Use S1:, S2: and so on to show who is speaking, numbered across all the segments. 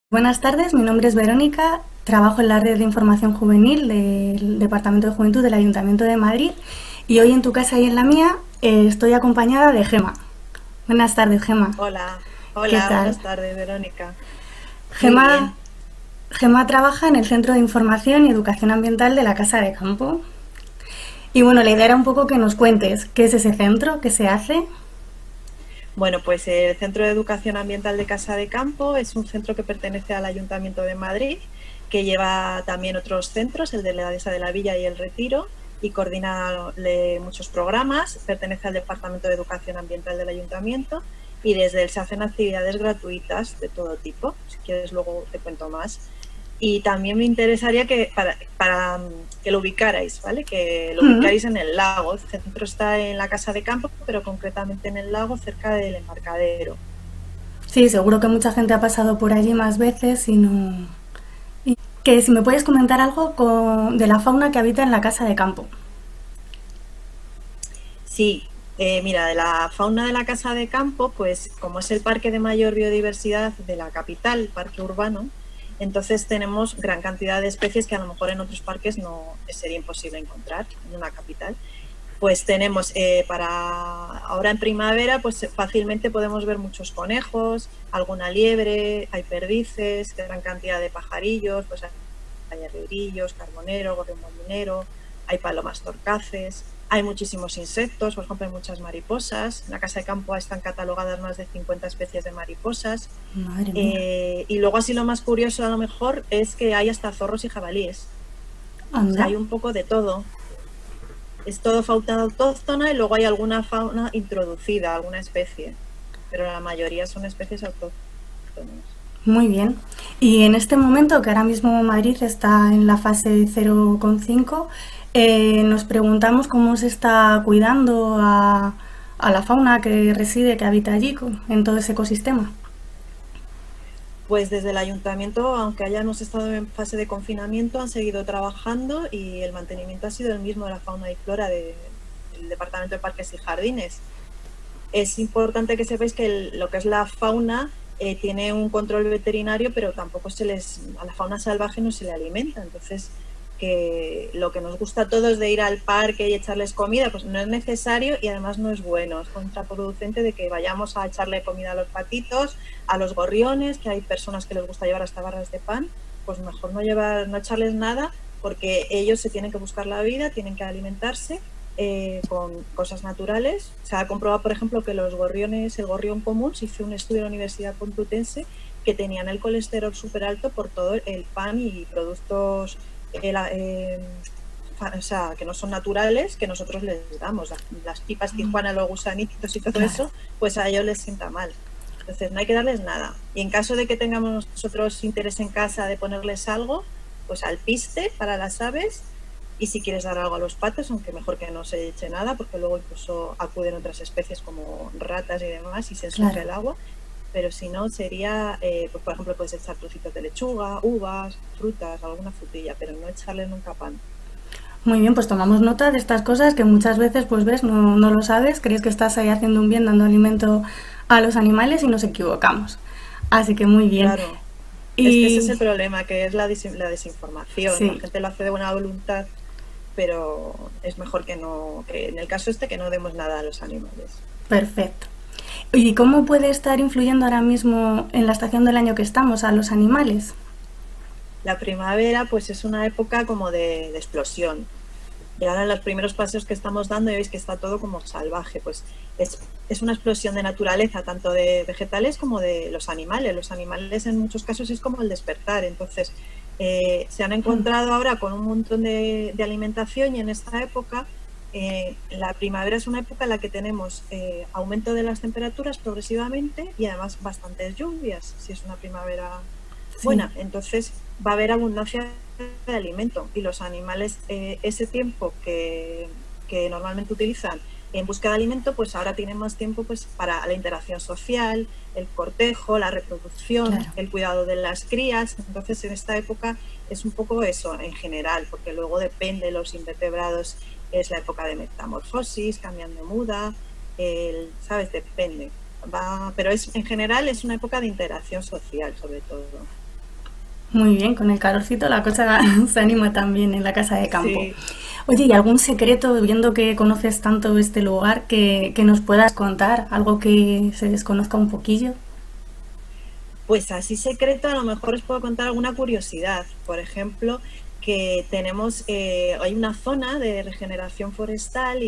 S1: Buenas tardes, mi nombre es Verónica, trabajo en la red de información juvenil del Departamento de Juventud del Ayuntamiento de Madrid y hoy en tu casa y en la mía estoy acompañada de Gema. Buenas tardes, Gema.
S2: Hola,
S1: ¿Qué
S2: hola,
S1: tal?
S2: buenas tardes, Verónica. Muy
S1: Gema,
S2: bien.
S1: Gema trabaja en el Centro de Información y Educación Ambiental de la Casa de Campo. Y bueno, la idea era un poco que nos cuentes qué es ese centro, qué se hace.
S2: Bueno, pues el Centro de Educación Ambiental de Casa de Campo es un centro que pertenece al Ayuntamiento de Madrid, que lleva también otros centros, el de la Dehesa de la Villa y el Retiro, y coordina muchos programas. Pertenece al Departamento de Educación Ambiental del Ayuntamiento y desde él se hacen actividades gratuitas de todo tipo. Si quieres, luego te cuento más. Y también me interesaría que para que lo ubicarais, ¿vale? Que lo
S1: Mm.
S2: ubicarais en el lago. El centro está en la casa de campo, pero concretamente en el lago, cerca del embarcadero.
S1: Sí, seguro que mucha gente ha pasado por allí más veces y no... Que si me puedes comentar algo de la fauna que habita en la Casa de Campo.
S2: Sí, mira, de la fauna de la casa de campo, pues como es el parque de mayor biodiversidad de la capital, parque urbano, entonces tenemos gran cantidad de especies que a lo mejor en otros parques no sería imposible encontrar en una capital. Pues tenemos para ahora en primavera, pues fácilmente podemos ver muchos conejos, alguna liebre, hay perdices, gran cantidad de pajarillos, pues hay arrebrillos, carbonero, gorrión molinero, hay palomas torcaces, hay muchísimos insectos, por ejemplo, hay muchas mariposas. En la casa de campo están catalogadas más de 50 especies de mariposas.
S1: Madre mía.
S2: Y luego así lo más curioso a lo mejor es que hay hasta zorros y jabalíes. O sea,
S1: Anda.
S2: hay un poco de todo. Es todo fauna autóctona y luego hay alguna fauna introducida, alguna especie, pero la mayoría son especies autóctonas.
S1: Muy bien. Y en este momento, que ahora mismo Madrid está en la fase 0,5, nos preguntamos cómo se está cuidando a la fauna que reside, que habita allí, en todo ese ecosistema.
S2: Pues desde el ayuntamiento, aunque hayamos estado en fase de confinamiento, han seguido trabajando y el mantenimiento ha sido el mismo de la fauna y flora del Departamento de Parques y Jardines. Es importante que sepáis que lo que es la fauna tiene un control veterinario, pero tampoco a la fauna salvaje no se le alimenta. Entonces, que lo que nos gusta a todos de ir al parque y echarles comida, pues no es necesario y además no es bueno. Es contraproducente de que vayamos a echarle comida a los patitos, a los gorriones, que hay personas que les gusta llevar hasta barras de pan, pues mejor no echarles nada, porque ellos se tienen que buscar la vida, tienen que alimentarse con cosas naturales. Se ha comprobado, por ejemplo, que los gorriones, el gorrión común, se hizo un estudio en la Universidad Complutense, que tenían el colesterol súper alto por todo el pan y productos o sea, que no son naturales, que nosotros les damos. Las pipas Tijuana, los gusanitos y todo
S1: Claro.
S2: eso, pues a ellos les sienta mal. Entonces no hay que darles nada. Y en caso de que tengamos nosotros interés en casa de ponerles algo, pues alpiste para las aves. Y si quieres dar algo a los patos, aunque mejor que no se eche nada, porque luego incluso acuden otras especies como ratas y demás y se ensucia
S1: Claro.
S2: el agua. Pero si no, sería, pues por ejemplo, puedes echar trocitos de lechuga, uvas, frutas, alguna frutilla, pero no echarle nunca pan.
S1: Muy bien, pues tomamos nota de estas cosas que muchas veces, pues ves, no lo sabes, crees que estás ahí haciendo un bien, dando alimento a los animales y nos equivocamos. Así que muy bien.
S2: Claro, es que ese es
S1: Y
S2: el problema, que es la desinformación. La
S1: sí,
S2: gente lo hace de buena voluntad, pero es mejor que no, que en el caso este, que no demos nada a los animales.
S1: perfecto. ¿Y cómo puede estar influyendo ahora mismo en la estación del año que estamos a los animales?
S2: La primavera, pues es una época como de explosión. Y ahora en los primeros pasos que estamos dando, ya veis que está todo como salvaje, pues es una explosión de naturaleza, tanto de vegetales como de los animales. Los animales en muchos casos es como el despertar. Entonces, se han encontrado ahora con un montón de alimentación y en esta época, la primavera es una época en la que tenemos aumento de las temperaturas progresivamente y además bastantes lluvias, si es una primavera
S1: Sí,
S2: buena. Entonces, va a haber abundancia de alimento y los animales ese tiempo que normalmente utilizan en busca de alimento, pues ahora tienen más tiempo pues para la interacción social, el cortejo, la reproducción,
S1: claro.
S2: el cuidado de las crías. Entonces en esta época es un poco eso en general, porque luego depende de los invertebrados, es la época de metamorfosis, cambian de muda, ¿sabes? Depende. Pero en general es una época de interacción social sobre todo.
S1: Muy bien, con el calorcito la cosa se anima también en la casa de campo.
S2: Sí.
S1: Oye, ¿y algún secreto, viendo que conoces tanto este lugar, que nos puedas contar? ¿Algo que se desconozca un poquillo?
S2: Pues así secreto, a lo mejor os puedo contar alguna curiosidad. Por ejemplo, que tenemos, hay una zona de regeneración forestal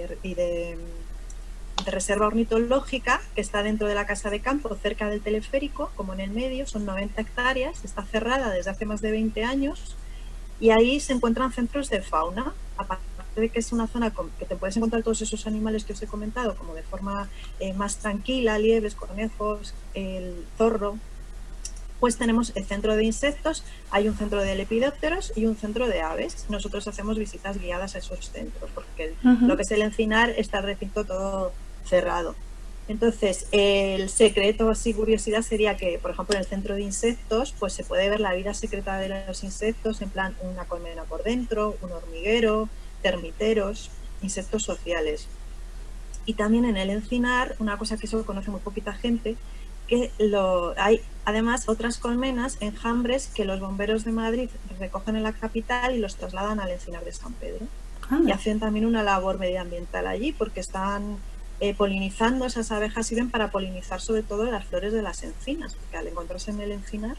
S2: de reserva ornitológica que está dentro de la casa de campo, cerca del teleférico, como en el medio, son 90 hectáreas, está cerrada desde hace más de 20 años y ahí se encuentran centros de fauna, aparte de que es una zona que te puedes encontrar todos esos animales que os he comentado, como de forma más tranquila, liebres, conejos, el zorro. Pues tenemos el centro de insectos, hay un centro de lepidópteros y un centro de aves. Nosotros hacemos visitas guiadas a esos centros, porque lo
S1: Ujú.
S2: que es el Encinar está el recinto todo cerrado. Entonces, el secreto, así curiosidad, sería que, por ejemplo, en el centro de insectos, pues se puede ver la vida secreta de los insectos, en plan una colmena por dentro, un hormiguero, termiteros, insectos sociales. Y también en el Encinar, una cosa que solo conoce muy poquita gente, que hay además otras colmenas, enjambres, que los bomberos de Madrid recogen en la capital y los trasladan al Encinar de San Pedro. Y
S1: Anda.
S2: hacen también una labor medioambiental allí porque están polinizando, esas abejas sirven para polinizar sobre todo las flores de las encinas, porque al encontrarse en el encinar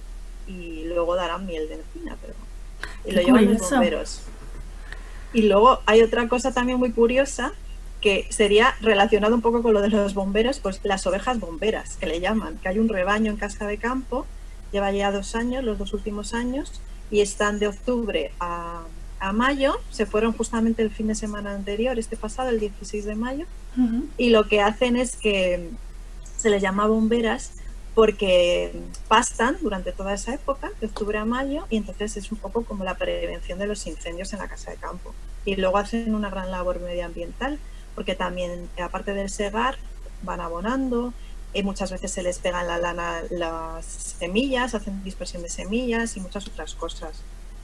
S2: y luego darán miel de encina, pero y
S1: Qué
S2: lo llevan los
S1: curioso.
S2: bomberos. Y luego hay otra cosa también muy curiosa que sería relacionado un poco con lo de los bomberos, pues las ovejas bomberas, que le llaman, que hay un rebaño en casa de campo, lleva ya 2 años, los 2 últimos años, y están de octubre a mayo, se fueron justamente el fin de semana anterior, este pasado, el 16 de mayo,
S1: Ujú.
S2: y lo que hacen es que se les llama bomberas porque pastan durante toda esa época, de octubre a mayo, y entonces es un poco como la prevención de los incendios en la casa de campo. Y luego hacen una gran labor medioambiental, porque también, aparte del segar, van abonando, y muchas veces se les pegan la lana las semillas, hacen dispersión de semillas y muchas otras cosas.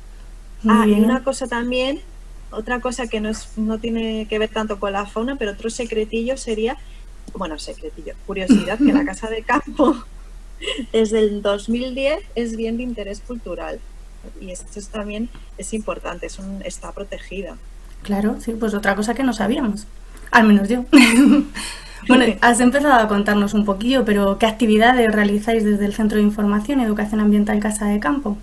S1: Muy
S2: Ah, y
S1: bien.
S2: una cosa también, otra cosa que no tiene que ver tanto con la fauna, pero otro secretillo sería, bueno, secretillo, curiosidad, que la casa de campo desde el 2010 es bien de interés cultural y esto también es importante, está protegida.
S1: Claro, sí, pues otra cosa que no sabíamos. Al menos yo. Bueno, has empezado a contarnos un poquillo, pero ¿qué actividades realizáis desde el Centro de Información y Educación Ambiental Casa de Campo?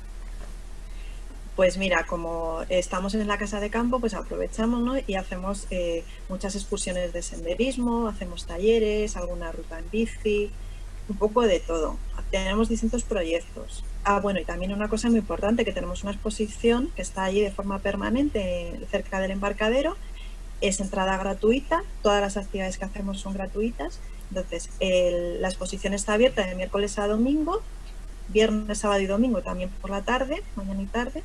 S2: Pues mira, como estamos en la casa de campo, pues aprovechamos, ¿no? Y hacemos muchas excursiones de senderismo, hacemos talleres, alguna ruta en bici, un poco de todo. Tenemos distintos proyectos. Ah, bueno, y también una cosa muy importante, que tenemos una exposición que está allí de forma permanente cerca del embarcadero. Es entrada gratuita, todas las actividades que hacemos son gratuitas. Entonces, la exposición está abierta de miércoles a domingo, viernes, sábado y domingo también por la tarde, mañana y tarde.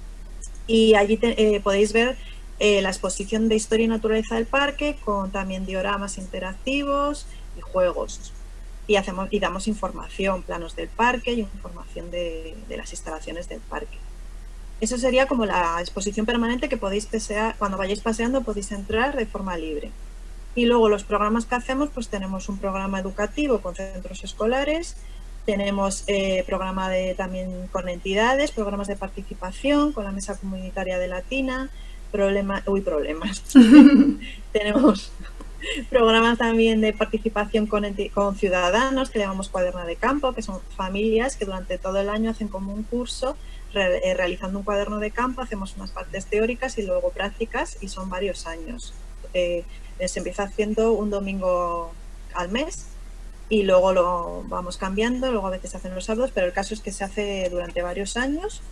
S2: Y allí podéis ver la exposición de historia y naturaleza del parque, con también dioramas interactivos y juegos. Y damos información, planos del parque y información de las instalaciones del parque. Eso sería como la exposición permanente que podéis pasear, cuando vayáis paseando podéis entrar de forma libre. Y luego los programas que hacemos, pues tenemos un programa educativo con centros escolares, tenemos programa también con entidades, programas de participación con la Mesa Comunitaria de Latina, problemas. Tenemos programas también de participación con ciudadanos, que le llamamos cuaderna de campo, que son familias que durante todo el año hacen como un curso realizando un cuaderno de campo, hacemos unas partes teóricas y luego prácticas y son varios años. Se empieza haciendo un domingo al mes y luego lo vamos cambiando, luego a veces se hacen los sábados, pero el caso es que se hace durante varios años.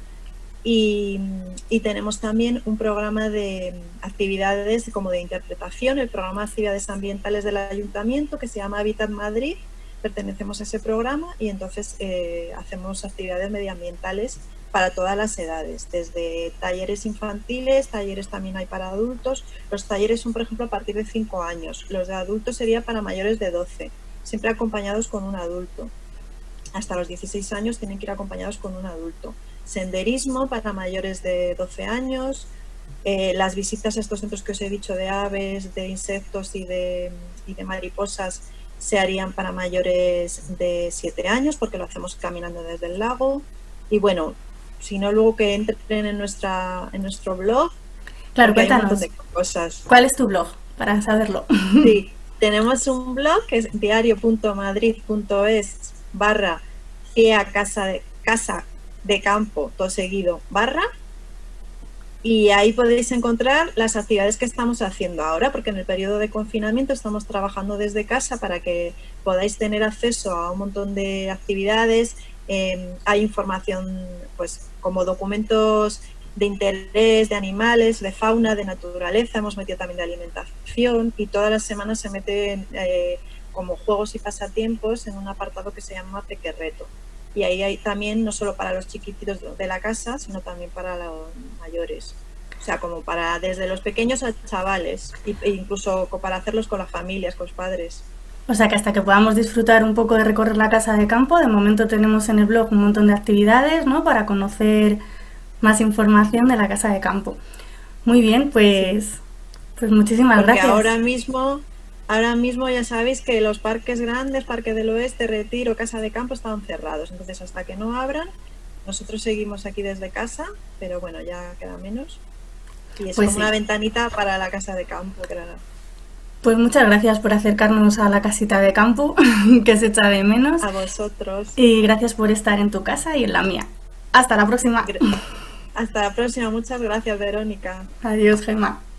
S2: Y tenemos también un programa de actividades como de interpretación, el programa de actividades ambientales del ayuntamiento que se llama Habitat Madrid, pertenecemos a ese programa y entonces hacemos actividades medioambientales para todas las edades, desde talleres infantiles, talleres también hay para adultos. Los talleres son, por ejemplo, a partir de 5 años, los de adultos sería para mayores de 12, siempre acompañados con un adulto. Hasta los 16 años tienen que ir acompañados con un adulto. Senderismo para mayores de 12 años, las visitas a estos centros que os he dicho de aves, de insectos y de mariposas se harían para mayores de 7 años porque lo hacemos caminando desde el lago. Y bueno, si no, luego que entren en nuestro blog,
S1: Claro,
S2: porque hay un montón
S1: cuéntanos,
S2: de cosas.
S1: ¿cuál es tu blog? Para saberlo.
S2: Sí, tenemos un blog que es diario.madrid.es/CEA casa de campo, todo seguido, barra, y ahí podéis encontrar las actividades que estamos haciendo ahora, porque en el periodo de confinamiento estamos trabajando desde casa para que podáis tener acceso a un montón de actividades. Hay información, pues, como documentos de interés, de animales, de fauna, de naturaleza, hemos metido también de alimentación, y todas las semanas se meten como juegos y pasatiempos en un apartado que se llama Pequerreto. Y ahí hay también, no solo para los chiquititos de la casa, sino también para los mayores. O sea, como para desde los pequeños a chavales, e incluso para hacerlos con las familias, con los padres.
S1: O sea que hasta que podamos disfrutar un poco de recorrer la casa de campo, de momento tenemos en el blog un montón de actividades, ¿no? Para conocer más información de la casa de campo. Muy bien,
S2: Sí.
S1: pues muchísimas
S2: Porque
S1: gracias.
S2: ahora mismo ya sabéis que los parques grandes, Parque del Oeste, Retiro, Casa de Campo, estaban cerrados. Entonces, hasta que no abran, nosotros seguimos aquí desde casa, pero bueno, ya queda menos. Y es
S1: Pues
S2: como
S1: sí.
S2: una ventanita para la casa de campo, claro.
S1: Pues muchas gracias por acercarnos a la casita de campo, que se echa de menos.
S2: A vosotros.
S1: Y gracias por estar en tu casa y en la mía. Hasta la próxima.
S2: Hasta la próxima. Muchas gracias, Verónica.
S1: Adiós, Gemma.